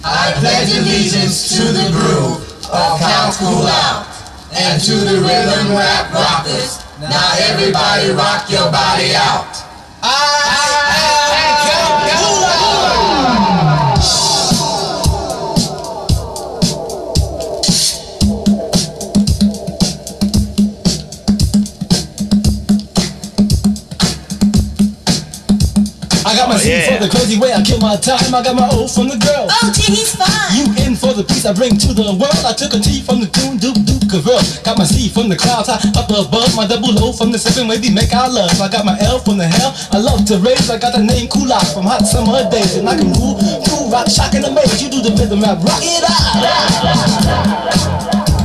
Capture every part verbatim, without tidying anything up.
I pledge allegiance to the groove of Count Cool Out and to the rhythm rap rockers. Now everybody rock your body out. I, I, I Count Cool Out. I got my C yeah. for the crazy way I kill my time. I got my O from the girl. Oh, gee, he's fine. You in for the peace I bring to the world. I took a T from the tune, Duke Duke Cavell. Got my C from the clouds high up above. My double O from the seven way we make our love. I got my L from the hell I love to raise. I got the name Cool Out from hot summer days. And I can rule, cool, rock, shock, and amaze. You do the rhythm rap, rock it out.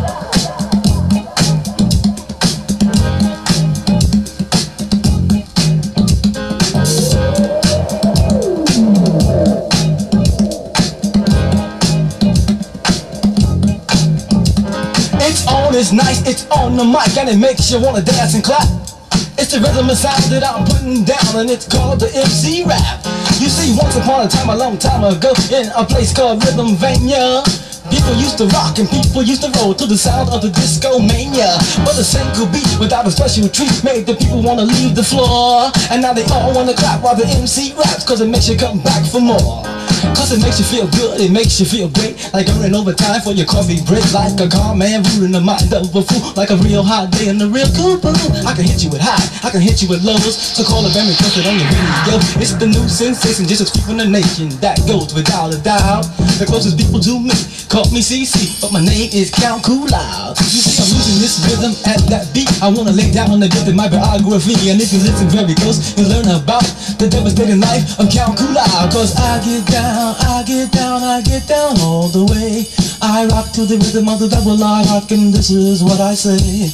It's nice, it's on the mic, and it makes you wanna dance and clap. It's the rhythm and sound that I'm putting down, and it's called the M C rap. You see, once upon a time, a long time ago, in a place called Rhythmvania, people used to rock and people used to roll to the sound of the disco mania. But a single beat without a special treat made the people wanna leave the floor. And now they all wanna clap while the M C raps, cause it makes you come back for more. Cause it makes you feel good, it makes you feel great, like earning overtime for your coffee break. Like a calm man ruling the mind of a fool, like a real hot day in a real cool balloon. I can hit you with high, I can hit you with lows, so call a band and press it on your radio. It's the new sensation, just a sweep in the nation, that goes without a doubt. The closest people to me call me C C, but my name is Count Cool Out. You see, I'm losing this rhythm at that beat. I wanna lay down on the bit of my biography, and if you listen very close, you'll learn about the devastating life of Count Cool Out. Cause I get down, I get down, I get down all the way. I rock to the rhythm of the double I rock, and this is what I say.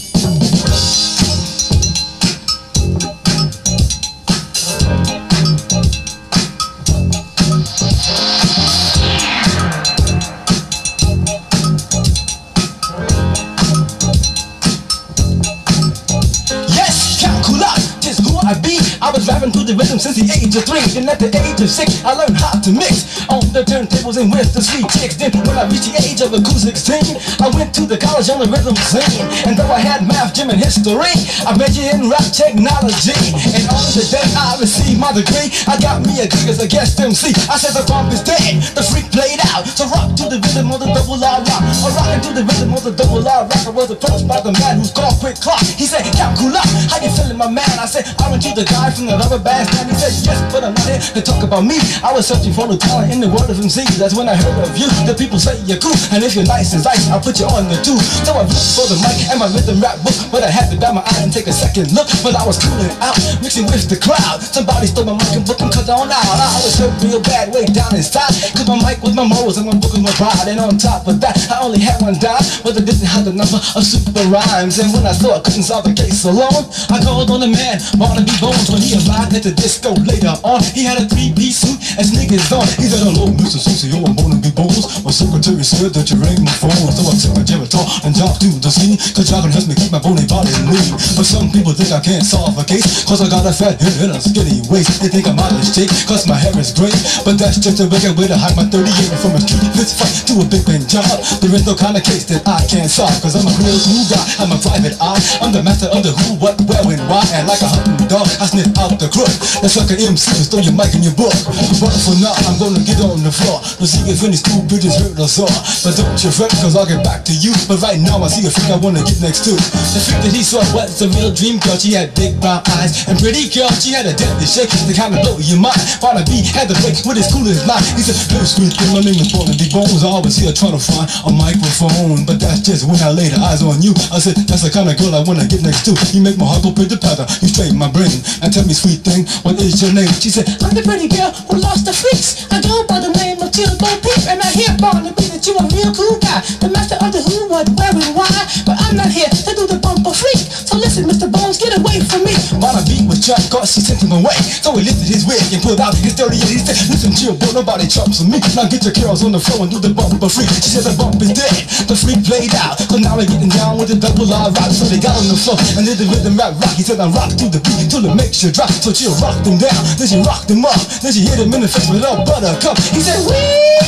I be, I was rapping to the rhythm since the age of three. Then at the age of six, I learned how to mix on the turntables and with the sweet chicks. Then when I reached the age of a cool sixteen, I went to the college on the rhythm scene. And though I had math, gym, and history, I majored in rap technology. And on the day I received my degree, I got me a gig as a guest M C. I said the funk is dead, the freak played out. So rock to the rhythm of the double R rock. Or rockin' to the rhythm of the double R rock. I was approached by the man who's called Quick Clock. He said, Count Cool Out, how you feeling, my man? I said, I went to the guy from the rubber band stand. He said, yes, but I'm not here to talk about me. I was searching for the talent in the world of M C. That's when I heard of you. The people say you're cool, and if you're nice as ice, I'll put you on the tube. So I reached for the mic and my rhythm rap book, but I had to dab my eye and take a second look. But I was cooling out, mixing with the crowd. Somebody stole my mic and book and cut on out. I was hurt real bad way down inside, cause my mic was my morals and my book was my pride. And on top of that, I only had one dime, but I didn't have the number of super rhymes. And when I thought I couldn't solve the case alone, I called on the man, Barnaby Bones. When he arrived at the disco later on, he had a three-piece suit and sneakers on. He said, hello, Mister Susie, I'm Barnaby Bones. My secretary said that you rang my phone. So I took my Geritol and dropped to the scene, cause jogging helps me keep my bony body lean. But some people think I can't solve a case, cause I got a fat head and a skinny waist. They think I'm out of shape, cause my hair is great. But that's just a record way to hide my thirty-eight. And from a street fist fight to a big bang job, there is no kind of case that I can't solve, cause I'm a real cool guy, I'm a private eye. I'm the master of the who, what, where, and why. And like a hunting dog, I sniff out the crook. That's like an M C who stole your mic and your book. But for now, I'm gonna get on the floor to see if any school bitches hurt us all. But don't you fret, cause I'll get back to you. But right now, I see a freak I wanna get next to. The freak that he saw was a real dream girl. She had big brown eyes and pretty girl. She had a deadly shake to kind of blow your mind. Barnaby had the break with his coolest line. He said, little sweet thing, my name is Barnaby Bones. I always here trying to find a microphone, but that's just when I laid eyes on you. I said, that's the kind of girl I wanna get next to. You make my heart go pit the patter. You straighten my brain and tell me, sweet thing, what is your name? She said, I'm the pretty girl who lost the freaks. I go by the name of Till Bo Peep, and I hear Barnaby that you a real cool guy, the master of the who, what, where, and why. But I'm not here to do the bumper freak. So listen, Mister Bones, get away from me. Barnaby was trapped cause she sent him away. So he lifted his wig and pulled out his thirty-eight. He said, listen, chill, boy, nobody chumps with me. Now get your girls on the floor and do the bumper freak. She said the bump is dead, the freak played out. So now they're getting down with the double R rock. So they got on the floor and did the rhythm rap rock. He said, I rock to the beat till it makes you drop. So she'll rock them down, then she rocked them up, then she hit him in the face with a buttercup. He said, we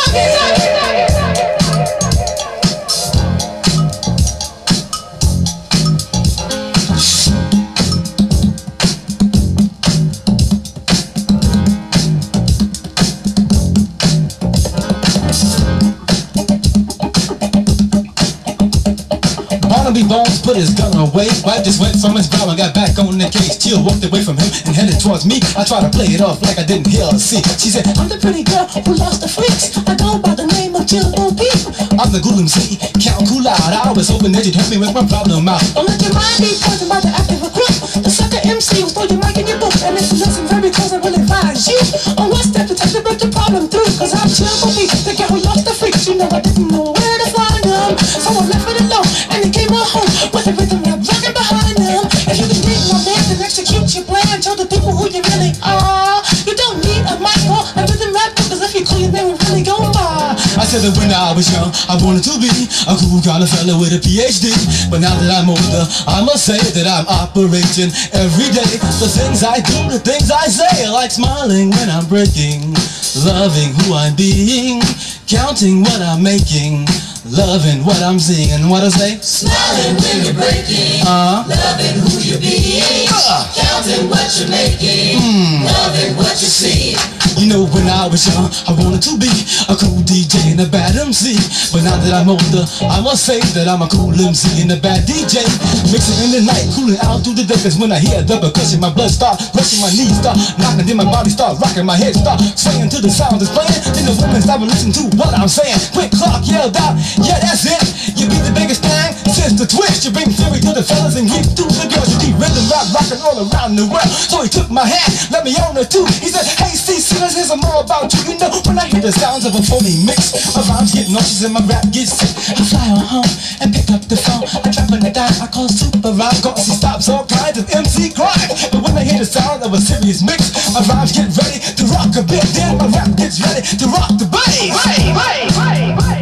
Barnaby Bones put his gun away, wipe the sweat from his brow and got back on the case. Chill walked away from him and headed towards me. I tried to play it off like I didn't hear or see. She said, I'm the pretty girl who lost the freaks. I go by the name of Jill O P. I'm the Ghoul M C, count cool out. I was hoping that you'd help me with my problem out. Don't let your mind be poisoned by the active recruit. The sucker M C will throw your mic in your book. And if you listen very close, I will advise you on what step to take to break the problem through. Cause I'm Jill O P, the girl who lost the freaks. You know I didn't know where to find them, so I left it alone and it came home with a rhythm rap rocking behind them. If you can dig my man, then execute your plan. Show the people who you really are. You don't need a mic or a rhythm rap, cause if you clean, they will really go far. I said that when I was young, I wanted to be a cool kind of fella with a P H D. But now that I'm older, I must say that I'm operating every day. The things I do, the things I say, like smiling when I'm breaking, loving who I'm being, counting what I'm making, loving what I'm seeing. And what I say? Smiling when you're breaking, uh, loving who you're being, uh, counting what you're making, mm. loving what you're seeing. You know, when I was young, I wanted to be a cool D J and a bad M C. But now that I'm older, I must say that I'm a cool M C and a bad D J. Mixing in the night, cooling out through the day. Cause when I hear the percussion, my blood start rushing, my knees start knocking, then my body start rocking, my head start swaying to the sound that's playing. Then the women stop and listen to what I'm saying. Quick clock yelled out, yeah, that's it. You be the biggest thing since the twist. You bring theory to the fellas and give to the girls. You keep rhythm rap rocking all around the world. So he took my hand, let me on it too. He said, hey, C C, let's hear some more about you. You know, when I hear the sounds of a phony mix, my rhymes get nauseous and my rap gets sick. I fly on home and pick up the phone. I drop in the dime, I call super rhyme. Cause he stops all kinds of M C crime. But when I hear the sound of a serious mix, my rhymes get ready to rock a bit. Then my rap gets ready to rock the bass. Hey, hey, hey, hey, hey.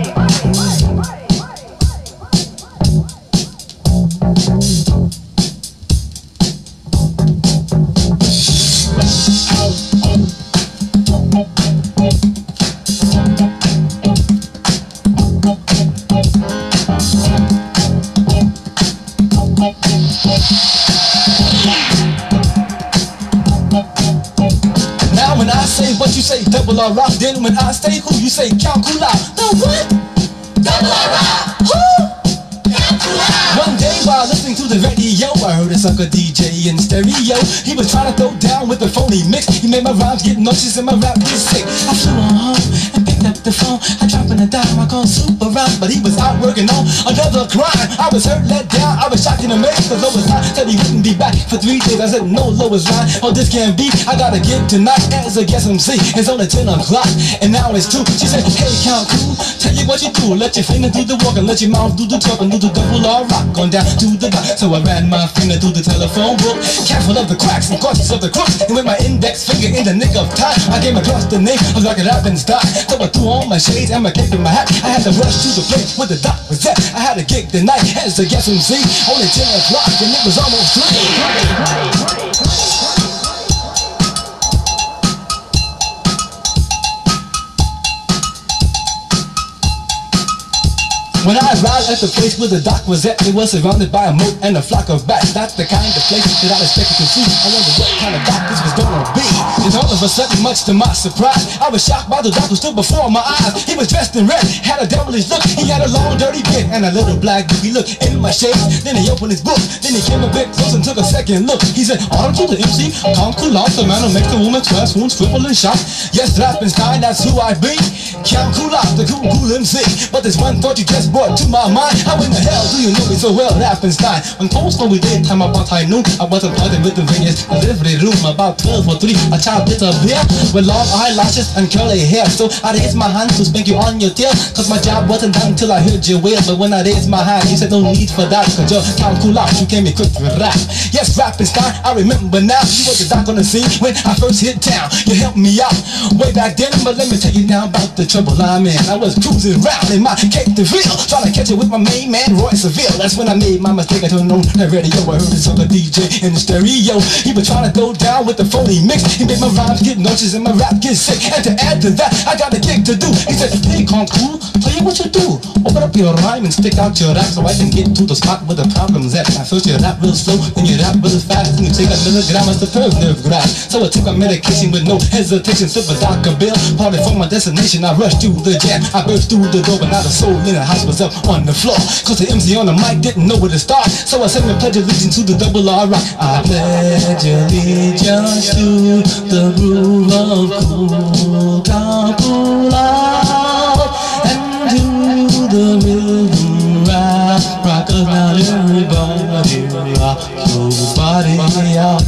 Now when I say what you say, double R rock. Then when I say who, you say count cool out. The what? Double R rock. Who? Count cool out. One day while listening to the radio, I heard a sucker D J in stereo. He was trying to throw down with the phony mix. He made my rhymes get nauseous and my rap get sick. I flew on home and picked up the phone. I dropped in a dime, I called super rhyme. But he was out working on another crime. I was hurt, let down, I was shocked and amazed. Cause Lois Line said he wouldn't be back for three days. I said, no, Lois Line, oh this can't be. I got a gig tonight as a guest M C. It's only ten o'clock and now it's two. She said, hey, count cool, tell you what you do. Let your finger do the walk and let your mouth do the talk and do the double R rock on down to the back. So I ran my finger through the telephone book, careful of the cracks and cautious of the crooks. And with my index finger in the nick of time, I came across the name of Rocket Rappenstein. So I threw on my shades and my cape and my hat. I had to rush to the place where the doc was at. I had a gig the night as a guest M C. Only ten o'clock and it was almost three. When I arrived at the place where the doc was at, it was surrounded by a moat and a flock of bats. That's the kind of place that I expected to see. I wondered what kind of doc this was gonna be. And all of a sudden, much to my surprise, I was shocked by the doc who stood before my eyes. He was dressed in red, had a devilish look. He had a long dirty beard and a little black book. He looked in my shades, then he opened his book. Then he came a bit close and took a second look. He said, aren't you the M C? Come cool out, the man who makes the woman swear, swoon, swivel and shout. Yes, Rappenstein, that's who I be. Count cool out, the cool, cool M C. But there's one thought you just brought to my mind. How in the hell do you know me so well, Rappenstein? When post when we did time about high noon, I was appointed with the Venus delivery room about twelve or three. A child bit of beer with long eyelashes and curly hair. So I raised my hand to spank you on your tail, cause my job wasn't done till I heard your wail. But when I raised my hand, you said no need for that, cause you're count cool out, you came equipped with rap. Yes, Rappenstein, I remember now. You were the doc on the scene when I first hit town. You helped me out way back then, but let me tell you now about the trouble I'm in. I was cruising around in my Cape DeVille, trying to catch it with my main man, Roy Seville. That's when I made my mistake. I turned on the radio. I heard this other D J in the stereo. He was trying to go down with the phony mix. He made my rhymes get nauseous and my rap get sick. And to add to that, I got a gig to do. He said, hey, Concool, tell you what you do. Open up your rhyme and stick out your rap so I can get to the spot where the problem's at. I first you rap real slow, then you rap real fast, and you take a milligram as the first nerve grab. So I took my medication with no hesitation. Sip a Doctor Bill, party for my destination. I rushed through the jam, I burst through the door, but not a soul in the house was up on the floor. Cause the M C on the mic didn't know where to start. So I sang the pledge allegiance to the double R rock. I pledge allegiance to the groove of cool Cool Out, and to the rhythm rap rockers. Now everybody rock your body out.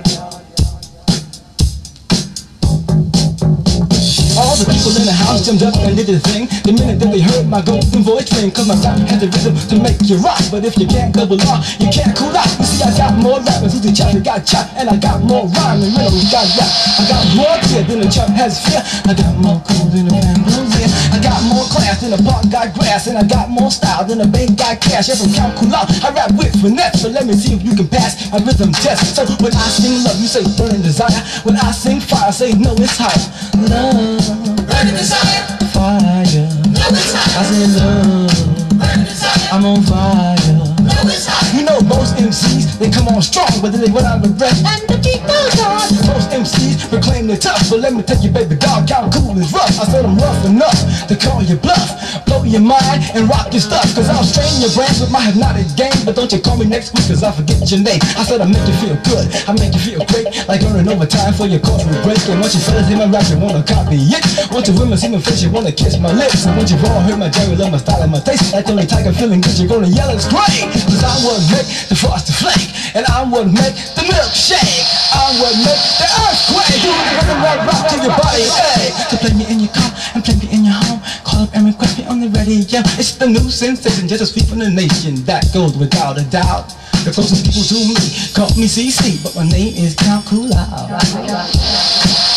All the people in the house jumped up and did the thing the minute that they heard my golden voice ring. Cause my rap had the rhythm to make you rock. But if you can't double R, you can't cool out. You see, I got more rappers who the chopper got chopped, and I got more rhyme than rhythm got rap. I got more clear than the chump has fear. I got more cool than the Rambo's in. I got more class than the park got grass, and I got more style than the bank got cash. Yeah, from Count Cool Out, I rap with finesse. So let me see if you can pass my rhythm test. So when I sing love, you say burning desire. When I sing fire, say no, it's higher. Love, burning desire, fire. No, it's higher. I say love, Burning desire, I'm on fire. No, it's higher. You know most M Cs, they come on strong, but then they run out of breath and the beat goes on. Most M Cs proclaim they're tough, but let me tell you, baby dog, Count Cool is rough. I said I'm rough enough to call you bluff, blow your mind and rock your stuff. Cause I'll strain your brains with my hypnotic game. But don't you call me next week, cause I forget your name. I said I make you feel good, I make you feel great, like earning overtime for your cultural break. And once you fellas hear my rap, you wanna copy it. Once you women see my face, you wanna kiss my lips. And once you've all heard my Jerry, love my style and my taste, like only tiger feeling good, you're gonna yell it's great. Cause I'm what make the frosted flake, and I'm what make the milkshake. I'm what make the earthquake. You wanna rock, rock to your body, hey. So play me in your car and play me in your home. Call up and request me on the radio. It's the new sensation, just a sweep from the nation. That goes without a doubt. The closest people to me call me C C, but my name is Count Cool Out.